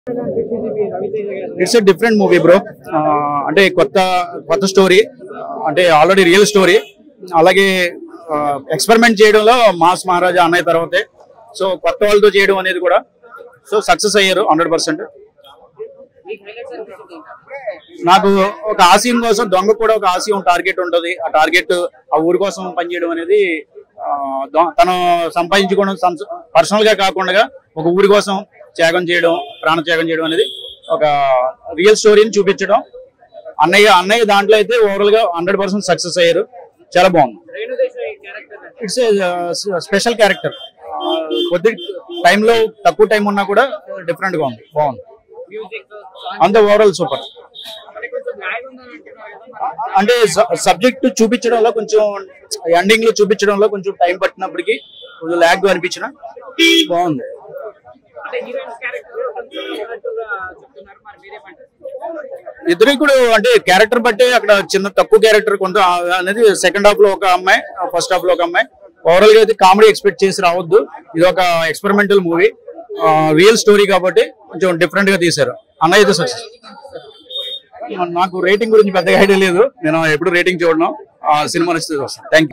It's a different movie bro. అంటే కొత్త story, అంటే ఆల్రెడీ రియల్ స్టోరీ. అలాగే ఎక్స్పెరిమెంట్ చేయడంలో మాస్ మహారాజా అన్నయ్య తర్వాతే సో కొత్త వాళ్ళతో చేయడం అనేది కూడా సో సక్సెస్ అయ్యారు 100%. నాకు ఒక ఆశయం కోసం దొంగ కూడా ఒక ఆశయం టార్గెట్ ఉంటుంది. ఆ టార్గెట్ ఆ ఊరి కోసం పనిచేయడం అనేది తను సంపాదించుకోవడం పర్సనల్ గా కాకుండా ఒక ఊరి కోసం త్యాగం చేయడం, ప్రాణత్యాగం చేయడం అనేది ఒక రియల్ స్టోరీని చూపించడం. అన్నయ్య దాంట్లో అయితే ఓవరాల్ గా 100% సక్సెస్ అయ్యారు. చాలా బాగుంది. It's special character. కొద్ది టైంలో తక్కువ టైం ఉన్నా కూడా డిఫరెంట్ గా ఉంది, బాగుంది. అంత ఓవరాల్ సూపర్. అంటే సబ్జెక్ట్ చూపించడంలో కొంచెం ఎండింగ్ లో చూపించడంలో కొంచెం టైం పట్టినప్పటికీ కొంచెం ల్యాగ్ అనిపించిన బాగుంది. ఇద్దరికి కూడా అంటే క్యారెక్టర్ బట్టే అక్కడ చిన్న తక్కువ క్యారెక్టర్ కొంత అనేది సెకండ్ హాఫ్ లో ఒక అమ్మాయి, ఫస్ట్ హాఫ్ లో ఒక అమ్మాయి. ఓవరాల్ గా అయితే కామెడీ ఎక్స్పెక్ట్ చేసి రావద్దు. ఇది ఒక ఎక్స్పెరిమెంటల్ మూవీ, రియల్ స్టోరీ కాబట్టి కొంచెం డిఫరెంట్ గా తీశారు. అన్నయ్య అయితే సక్సెస్. నాకు రేటింగ్ గురించి పెద్దగా ఐడియా లేదు, నేను ఎప్పుడు రేటింగ్ చూడను. సినిమా నచ్చితే వస్తాను. Thank you.